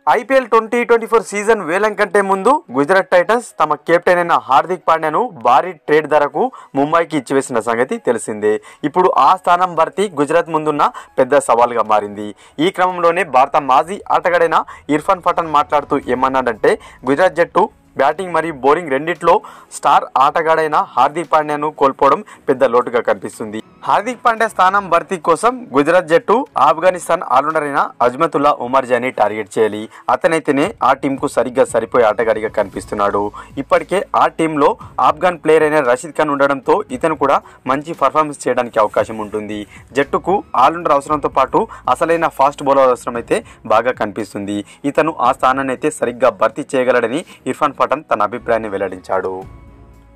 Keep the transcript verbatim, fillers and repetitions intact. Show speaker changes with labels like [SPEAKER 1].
[SPEAKER 1] IPL twenty twenty four season వేలం కంటే ముందు గుజరాత్ టైటన్స్ తమ కెప్టెన్ అయిన హార్దిక్ పాండ్యాను భారీ ట్రేడ్ ధరకు ముంబైకి ఇచ్చివేసిన సంగతి తెలిసిందే. ఇప్పుడు ఆ స్థానం భర్తీ గుజరాత్ ముందున్న పెద్ద సవాల్గా మారింది. ఈ క్రమంలోనే భారత మాజీ ఆటగాడైన ఇర్ఫాన్ పఠాన్ మాట్లాడుతూ ఏమన్నాడంటే, గుజరాత్ జట్టు బ్యాటింగ్ మరియు బౌలింగ్ రెండిట్లో స్టార్ ఆటగాడైన హార్దిక్ పాండ్యాను కోల్పోవడం పెద్ద లోటుగా కనిపిస్తుంది. హార్దిక్ పాండ్యా స్థానం భర్తీ కోసం గుజరాత్ జట్టు ఆఫ్ఘనిస్తాన్ ఆల్రౌండర్ అయిన అజ్మతుల్లా ఉమర్జాని టార్గెట్ చేయాలి. అతనైతేనే ఆ టీంకు సరిగ్గా సరిపోయే ఆటగాడిగా కనిపిస్తున్నాడు. ఇప్పటికే ఆ టీంలో ఆఫ్ఘన్ ప్లేయర్ అయిన రషీద్ ఖాన్ ఉండడంతో ఇతను కూడా మంచి పర్ఫార్మెన్స్ చేయడానికి అవకాశం ఉంటుంది. జట్టుకు ఆల్రౌండర్ అవసరంతో పాటు అసలైన ఫాస్ట్ బౌలర్ అవసరం అయితే బాగా కనిపిస్తుంది. ఇతను ఆ స్థానాన్ని అయితే సరిగ్గా భర్తీ చేయగలడని ఇర్ఫాన్ పఠాన్ తన అభిప్రాయాన్ని వెల్లడించాడు.